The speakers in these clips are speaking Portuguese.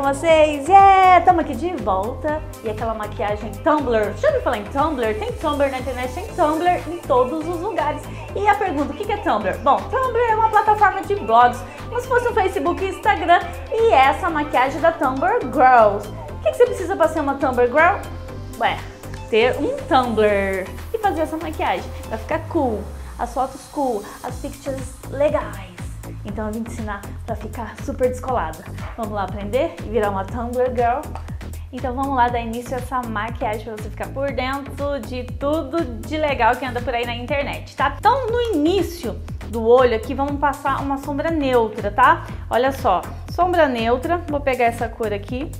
vocês? Yeah! Tamo aqui de volta. E aquela maquiagem Tumblr. Já ouviu falar em Tumblr? Tem Tumblr na internet, tem Tumblr em todos os lugares. E a pergunta, o que é Tumblr? Bom, Tumblr é uma plataforma de blogs, como se fosse um Facebook e Instagram. E essa maquiagem da Tumblr Girls. O que você precisa para ser uma Tumblr Girl? Ué, ter um Tumblr e fazer essa maquiagem pra ficar cool, as fotos cool, as pictures legais. Então eu vim te ensinar pra ficar super descolada. Vamos lá aprender e virar uma Tumblr Girl? Então vamos lá dar início a essa maquiagem pra você ficar por dentro de tudo de legal que anda por aí na internet, tá? Então no início do olho aqui vamos passar uma sombra neutra, tá? Olha só, sombra neutra, vou pegar essa cor aqui.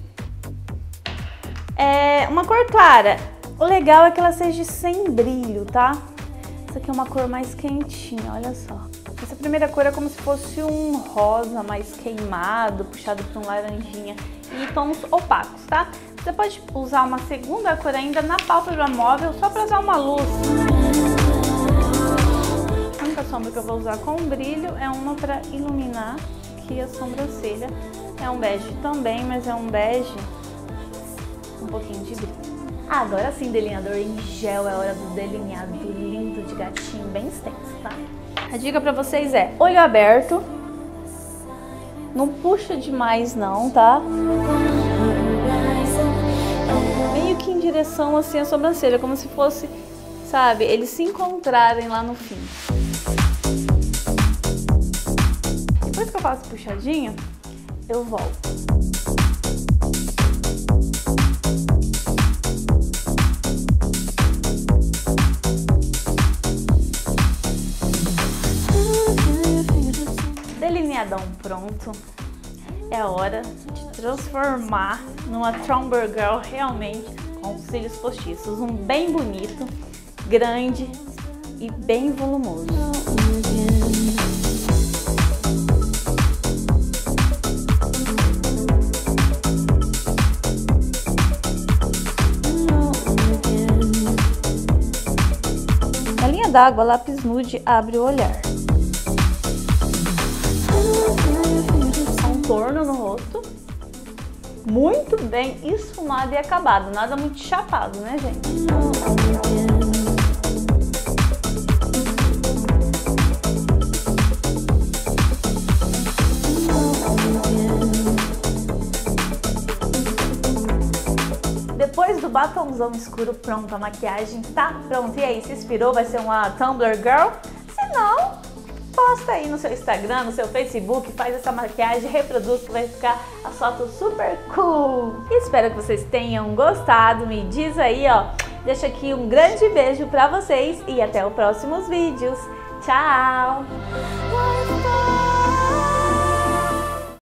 É uma cor clara. O legal é que ela seja sem brilho, tá? Essa aqui é uma cor mais quentinha, olha só. Essa primeira cor é como se fosse um rosa mais queimado, puxado para um laranjinha e tons opacos, tá? Você pode usar uma segunda cor ainda na pálpebra móvel só para usar uma luz. A única sombra que eu vou usar com brilho é uma para iluminar aqui a sobrancelha. É um bege também, mas é um bege um pouquinho de brilho. Agora sim, delineador em gel, é hora do delineado lindo de gatinho, bem extenso, tá? A dica pra vocês é olho aberto, não puxa demais não, tá? Meio que em direção assim a sobrancelha, como se fosse, sabe, eles se encontrarem lá no fim. Depois que eu faço puxadinho, eu volto. Delineadão pronto, é hora de transformar numa Tumblr Girl realmente com os cílios postiços, um bem bonito, grande e bem volumoso. Na linha d'água, lápis nude abre o olhar. Contorno no rosto, muito bem esfumado e acabado, nada muito chapado, né, gente? Depois do batomzão escuro pronto, a maquiagem tá pronta. E aí, se inspirou? Vai ser uma Tumblr Girl? Se não, posta aí no seu Instagram, no seu Facebook, faz essa maquiagem, reproduz que vai ficar a foto super cool. Espero que vocês tenham gostado, me diz aí, ó. Deixa aqui um grande beijo pra vocês e até os próximos vídeos. Tchau!